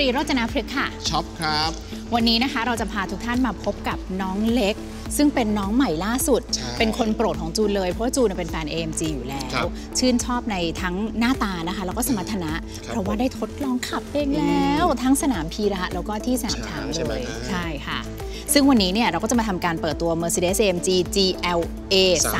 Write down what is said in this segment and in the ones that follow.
โรจนพฤกษ์ค่ะช็อปครับวันนี้นะคะเราจะพาทุกท่านมาพบกับน้องเล็กซึ่งเป็นน้องใหม่ล่าสุดเป็นคนโปรดของจูนเลยเพราะว่าจูนเป็นแฟน AMG อยู่แล้วชื่นชอบในทั้งหน้าตานะคะแล้วก็สมรรถนะเพราะว่าได้ทดลองขับเองแล้วทั้งสนามพีระแล้วก็ที่สนามช้างเลยใช่ค่ะซึ่งวันนี้เนี่ยเราก็จะมาทำการเปิดตัว Mercedes-AMG GLA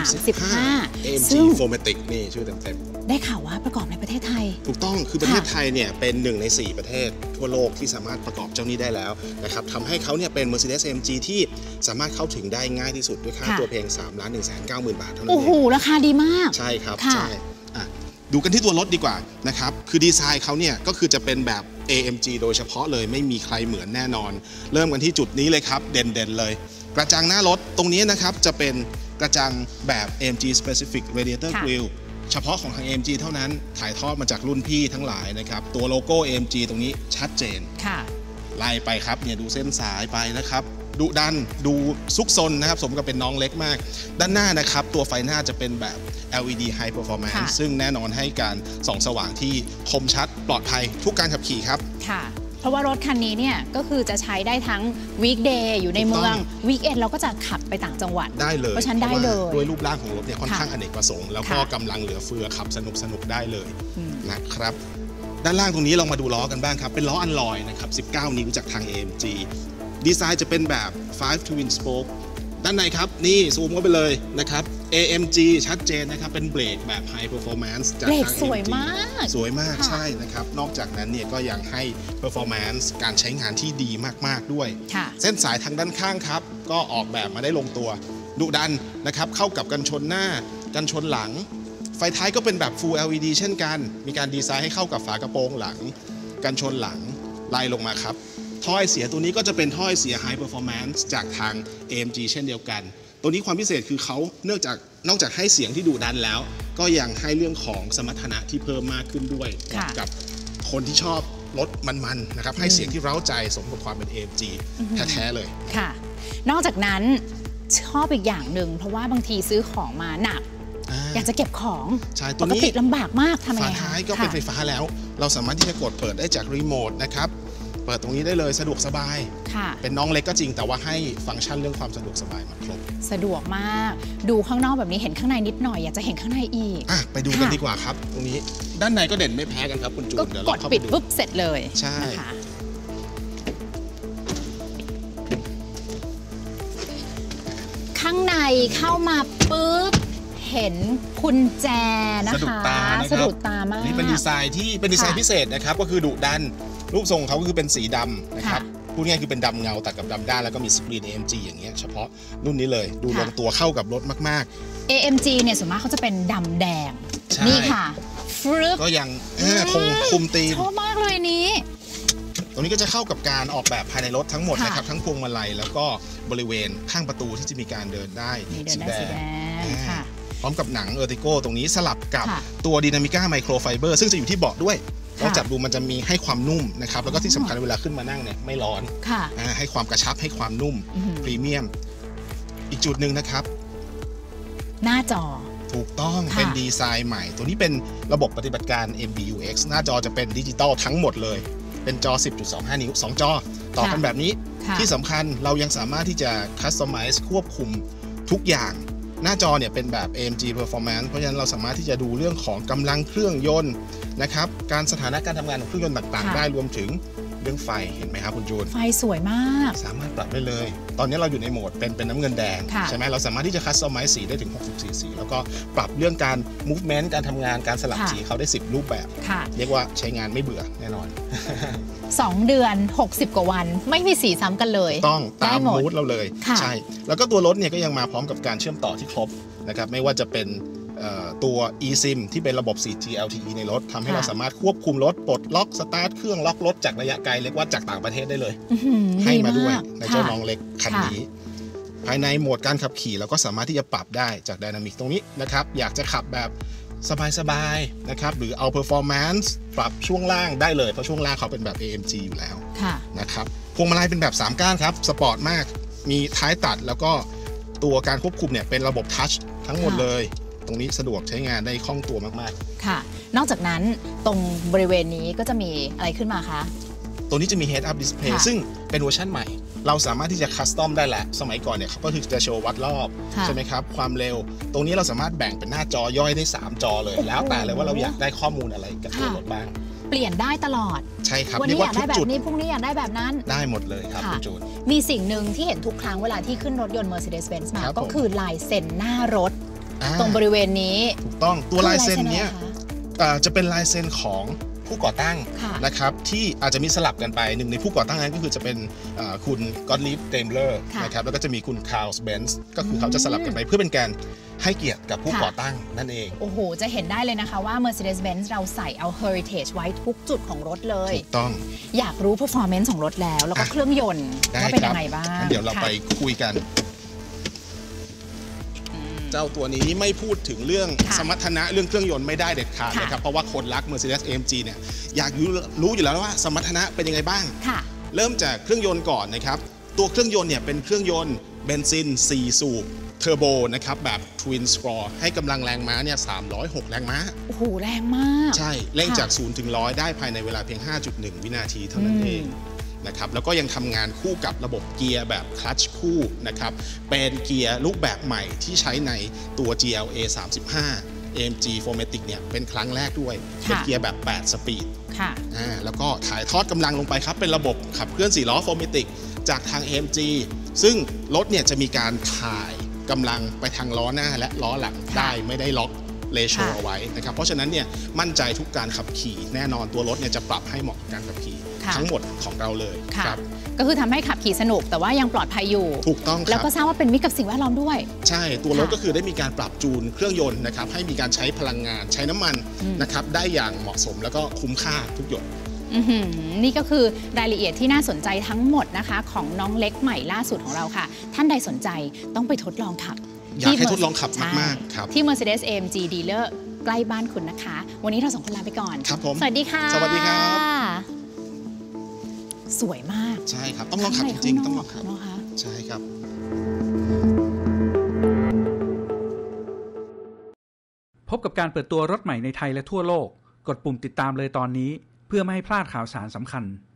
35 AMG Formatic นี่ชื่อเต็มได้ข่าวว่าประกอบในประเทศไทยถูกต้องคือประเทศไทยเนี่ยเป็น1 ใน 4 ประเทศทั่วโลกที่สามารถประกอบเจ้านี้ได้แล้วนะครับทำให้เขาเนี่ยเป็น Mercedes-AMG ที่สามารถเข้าถึงได้ง่ายที่สุดด้วยค่าตัวเพียง 3,190,000 บาทเท่านั้นเองโอ้โหราคาดีมากใช่ครับใช่ดูกันที่ตัวรถดีกว่านะครับคือดีไซน์เขาเนี่ยก็คือจะเป็นแบบ AMG โดยเฉพาะเลยไม่มีใครเหมือนแน่นอนเริ่มกันที่จุดนี้เลยครับเด่นๆเลยกระจังหน้ารถตรงนี้นะครับจะเป็นกระจังแบบ AMG Specific Radiator Grille เฉพาะของทาง AMG เท่านั้นถ่ายทอดมาจากรุ่นพี่ทั้งหลายนะครับตัวโลโก้ AMG ตรงนี้ชัดเจนไล่ไปครับเนี่ยดูเส้นสายไปนะครับดุดันดูซุกซนนะครับสมกับเป็นน้องเล็กมากด้านหน้านะครับตัวไฟหน้าจะเป็นแบบ LED High Performance ซึ่งแน่นอนให้การส่องสว่างที่คมชัดปลอดภัยทุกการขับขี่ครับค่ะเพราะว่ารถคันนี้เนี่ยก็คือจะใช้ได้ทั้ง weekday อยู่ในเมือง weekend เราก็จะขับไปต่างจังหวัดได้เลยเพราะฉะนั้นได้เลยด้วยรูปร่างของรถเนี่ยค่อนข้างอเนกประสงค์แล้วก็กำลังเหลือเฟือขับสนุกได้เลยนะครับด้านล่างตรงนี้เรามาดูล้อกันบ้างครับเป็นล้ออัลลอยนะครับ19 นิ้วจากทาง AMGดีไซน์จะเป็นแบบ 5 Twin Spoke ด้านในครับนี่ซูมเข้าไปเลยนะครับ AMG ชัดเจนนะครับเป็นเบรกแบบ High Performance จากทาง AMG สวยมากใช่นะครับนอกจากนั้นเนี่ยก็ยังให้ Performance การใช้งานที่ดีมากๆด้วยเส้นสายทางด้านข้างครับก็ออกแบบมาได้ลงตัวดุดันนะครับเข้ากับกันชนหน้ากันชนหลังไฟท้ายก็เป็นแบบ Full LED เช่นกันมีการดีไซน์ให้เข้ากับฝากระโปรงหลังกันชนหลังไล่ลงมาครับท่อไอเสียตัวนี้ก็จะเป็นท่อไอเสีย High Performance จากทาง AMG เช่นเดียวกันตัวนี้ความพิเศษคือเขานอกจากให้เสียงที่ดุดันแล้วก็ยังให้เรื่องของสมรรถนะที่เพิ่มมากขึ้นด้วยกับคนที่ชอบรถมันๆนะครับให้เสียงที่เร้าใจสมกับความเป็น AMG แท้ๆเลยค่ะนอกจากนั้นชอบอีกอย่างหนึ่งเพราะว่าบางทีซื้อของมาหนักอยากจะเก็บของปกติลำบากมากทำไงฝาท้ายก็เป็นไฟฟ้าแล้วเราสามารถที่จะกดเปิดได้จากรีโมทนะครับเปิดตรงนี้ได้เลยสะดวกสบายเป็นน้องเล็กก็จริงแต่ว่าให้ฟังก์ชันเรื่องความสะดวกสบายมาครบสะดวกมากดูข้างนอกแบบนี้เห็นข้างในนิดหน่อยอยากจะเห็นข้างในอีกไปดูกันดีกว่าครับตรงนี้ด้านในก็เด่นไม่แพ้กันครับคุณจูนเดี๋ยวเราเข้าไปดูกดปิดปุ๊บเสร็จเลยใช่ข้างในเข้ามาปุ๊บเห็นกุญแจนะคะสะดุดตามากนี่เป็นดีไซน์ที่เป็นดีไซน์พิเศษนะครับก็คือดุดันรูปทรงเขาก็คือเป็นสีดำนะครับพูดง่ายคือเป็นดำเงาตัดกับดำด้านแล้วก็มีสกรีน AMG อย่างเงี้ยเฉพาะรุ่นนี้เลยดูลงตัวเข้ากับรถมากๆ AMG เนี่ยส่วนมากเขาจะเป็นดำแดงนี่ค่ะก็ยังคงคุมธีมชอบมากเลยนี้ตรงนี้ก็จะเข้ากับการออกแบบภายในรถทั้งหมดนะครับทั้งพวงมาลัยแล้วก็บริเวณข้างประตูที่จะมีการเดินได้สีแดงพร้อมกับหนังเออร์ติโก้ตรงนี้สลับกับตัวดินามิก้าไมโครไฟเบอร์ซึ่งจะอยู่ที่เบาะด้วยเราจับดูมันจะมีให้ความนุ่มนะครับแล้วก็ที่สำคัญเวลาขึ้นมานั่งเนี่ยไม่ร้อนให้ความกระชับให้ความนุ่มพรีเมียมอีกจุดหนึ่งนะครับหน้าจอถูกต้องเป็นดีไซน์ใหม่ตัวนี้เป็นระบบปฏิบัติการ MBUX หน้าจอจะเป็นดิจิตอลทั้งหมดเลยเป็นจอ 10.25 นิ้ว2 จอต่อกันแบบนี้ที่สำคัญเรายังสามารถที่จะคัสตอมไมซ์ควบคุมทุกอย่างหน้าจอเนี่ยเป็นแบบ AMG Performance เพราะฉะนั้นเราสามารถที่จะดูเรื่องของกำลังเครื่องยนต์นะครับการสถานะการทำงานของเครื่องยนต์ต่างๆได้รวมถึงเรื่องไฟเห็นไหมครับคุณจูนไฟสวยมากสามารถปรับได้เลยตอนนี้เราอยู่ในโหมดเป็นน้ำเงินแดงใช่ไหมเราสามารถที่จะคัสตอมไมซ์สีได้ถึง64สีแล้วก็ปรับเรื่องการ movement การทำงานการสลับสีเขาได้10รูปแบบเรียกว่าใช้งานไม่เบื่อแน่นอน 2 เดือน60 กว่าวันไม่มีสีซ้ำกันเลยต้องตามมูดเราเลยใช่แล้วก็ตัวรถเนี่ยก็ยังมาพร้อมกับการเชื่อมต่อที่ครบนะครับไม่ว่าจะเป็นตัว eSIM ที่เป็นระบบ 4G LTE ในรถทำให้เราสามารถควบคุมรถปลดล็อกสตาร์ทเครื่องล็อกรถจากระยะไกลเรียกว่าจากต่างประเทศได้เลยให้มาด้วยในเจ้าน้องเล็กคันนี้ภายในโหมดการขับขี่เราก็สามารถที่จะปรับได้จาก Dynamic ตรงนี้นะครับอยากจะขับแบบสบายๆนะครับหรือเอา performance ปรับช่วงล่างได้เลยเพราะช่วงล่างเขาเป็นแบบ AMG อยู่แล้วนะครับพวงมาลัยเป็นแบบ3 ก้านครับสปอร์ตมากมีท้ายตัดแล้วก็ตัวการควบคุมเนี่ยเป็นระบบทัชทั้งหมดเลยตรงนี้สะดวกใช้งานได้คล่องตัวมากๆค่ะนอกจากนั้นตรงบริเวณนี้ก็จะมีอะไรขึ้นมาคะตัวนี้จะมี Head Up Display ซึ่งเป็นเวอร์ชันใหม่เราสามารถที่จะคัสตอมได้แหละสมัยก่อนเนี่ยเขาก็คือจะโชว์วัดรอบใช่ไหมครับความเร็วตรงนี้เราสามารถแบ่งเป็นหน้าจอย่อยได้3จอเลยแล้วแต่เลยว่าเราอยากได้ข้อมูลอะไรกับตัวรถบ้างเปลี่ยนได้ตลอดใช่ครับวันนี้อยากได้แบบนี้พรุ่งนี้อยากได้แบบนั้นได้หมดเลยครับคุณจูนมีสิ่งหนึ่งที่เห็นทุกครั้งเวลาที่ขึ้นรถยนต์ Mercedes-Benz มาก็คือลายเซ็นหน้ารถตรงบริเวณนี้ถูกต้องตัวลายเซ็นเนี้ยจะเป็นลายเซ็นของผู้ก่อตั้งนะครับที่อาจจะมีสลับกันไปหนึ่งในผู้ก่อตั้งนั้นก็คือจะเป็นคุณก็อตลีฟ เดมเลอร์นะครับแล้วก็จะมีคุณคาร์ล เบนซ์ก็คือเขาจะสลับกันไปเพื่อเป็นการให้เกียรติกับผู้ก่อตั้งนั่นเองโอ้โหจะเห็นได้เลยนะคะว่า Mercedes-Benz เราใส่เอา Heritage ไว้ทุกจุดของรถเลยถูกต้องอยากรู้ performance ของรถแล้วก็เครื่องยนต์ว่าเป็นยังไงบ้างเดี๋ยวเราไปคุยกันเจ้าตัวนี้ไม่พูดถึงเรื่องสมรรถนะเรื่องเครื่องยนต์ไม่ได้เด็ดขาดนะครับเพราะว่าคนรัก Mercedes-AMG เนี่ยอยากรู้อยู่แล้วว่าสมรรถนะเป็นยังไงบ้างเริ่มจากเครื่องยนต์ก่อนนะครับตัวเครื่องยนต์เนี่ยเป็นเครื่องยนต์เบนซิน4สูบเทอร์โบนะครับแบบ Twin Scroll ให้กำลังแรงม้าเนี่ย306แรงม้าโอ้โหแรงมากใช่เร่งจาก0ถึง100ได้ภายในเวลาเพียง 5.1 วินาทีเท่านั้นเองนะครับแล้วก็ยังทำงานคู่กับระบบเกียร์แบบคลัตช์คู่นะครับเป็นเกียร์รูปแบบใหม่ที่ใช้ในตัว GLA 35 AMG 4matic เนี่ยเป็นครั้งแรกด้วยเป็นเกียร์แบบ8สปีดแล้วก็ถ่ายทอดกำลังลงไปครับเป็นระบบขับเคลื่อน4ล้อ 4matic จากทาง AMG ซึ่งรถเนี่ยจะมีการถ่ายกำลังไปทางล้อหน้าและล้อหลังได้ไม่ได้ล็อกเลโชเอาไว้นะครับเพราะฉะนั้นเนี่ยมั่นใจทุกการขับขี่แน่นอนตัวรถเนี่ยจะปรับให้เหมาะกับการขับขี่ทั้งหมดของเราเลยครับก็คือทำให้ขับขี่สนุกแต่ว่ายังปลอดภัยอยู่ถูกต้องครับแล้วก็ทราบว่าเป็นมิตรกับสิ่งแวดล้อมด้วยใช่ตัวรถก็คือได้มีการปรับจูนเครื่องยนต์นะครับให้มีการใช้พลังงานใช้น้ำมันนะครับได้อย่างเหมาะสมแล้วก็คุ้มค่าทุกหยดนี่ก็คือรายละเอียดที่น่าสนใจทั้งหมดนะคะของน้องเล็กใหม่ล่าสุดของเราค่ะท่านใดสนใจต้องไปทดลองขับอยากให้ทดลองขับมากๆครับที่ Mercedes-AMG Dealer ใกล้บ้านคุณนะคะวันนี้เรา2 คนลาไปก่อนครับผมสวัสดีค่ะสวัสดีครับสวยมากใช่ครับต้องลองขับจริงๆต้องลองขับใช่ครับพบกับการเปิดตัวรถใหม่ในไทยและทั่วโลกกดปุ่มติดตามเลยตอนนี้เพื่อไม่ให้พลาดข่าวสารสำคัญ